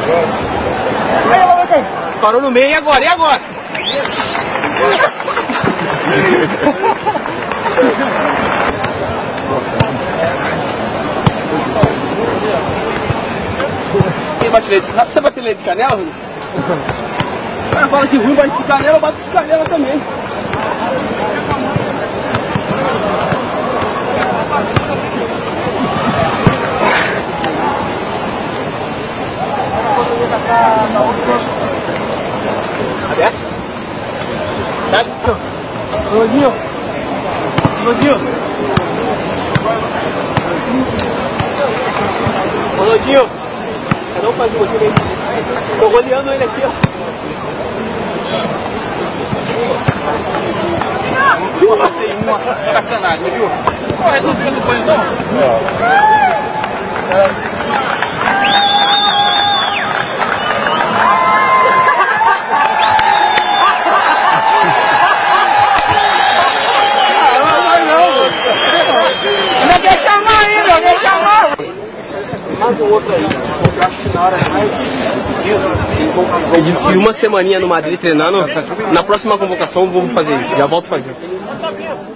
Parou no meio, e agora? E agora? Quem bate leite? Você bate leite de canela? O cara fala que ruim bate de canela, eu bato de canela também. Aberto? Sabe? Elogio. Elogio. Elogio. Cada um faz um motivo aí. Tô goleando ele aqui, ó. Porra, tem uma sacanagem, viu? Resolveu no banho, não? Mais um outro aí, eu acho que na hora mais. Acredito que uma semaninha no Madrid treinando, na próxima convocação eu vou fazer isso, já volto a fazer.